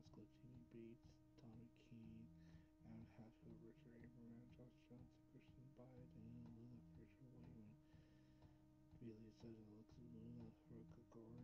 Cliff TV Bates, Tommy Keene, Adam Hatfield, Richard Abraham, Josh Jones, Christian Biden, Luna Fraser, William Bailey, Zed Alex Luna, Rebecca Gar,